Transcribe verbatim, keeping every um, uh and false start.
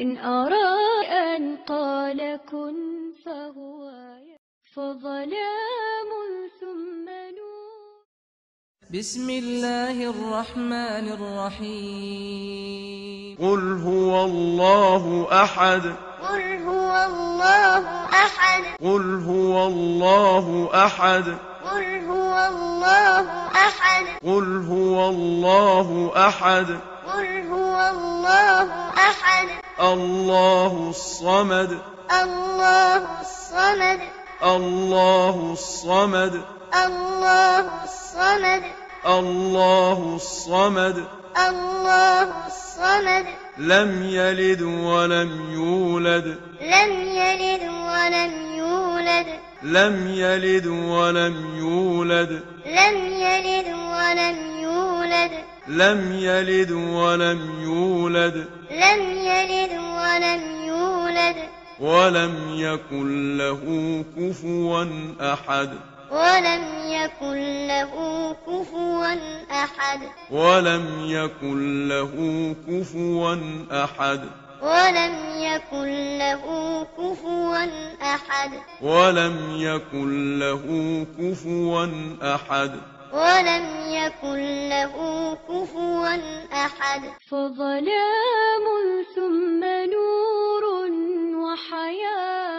إن أراد أن قال كن فهو فظلام ثم نور. بسم الله الرحمن الرحيم. قل هو الله أحد. قل هو الله أحد. قل هو الله أحد. قل هو الله أحد. قل هو الله أحد. قل هو الله أحد. الله الصمد. الله الصمد. الله الصمد. الله الصمد. الله الصمد. الله الصمد. لم يلد ولم يولد. لم يلد ولم يولد. لم يلد ولم يولد. لم يلد ولم يولد. لم يلد ولم يولد. لم يلد ولم يولد. ولم يكن له كفوا أحد. ولم يكن له كفوا أحد. ولم يكن له كفوا أحد. ولم يكن له كفوا أحد. ولم يكن له كفوا أحد. ولم يكن له كفوا أحد. فظلام ثم نور وحياة.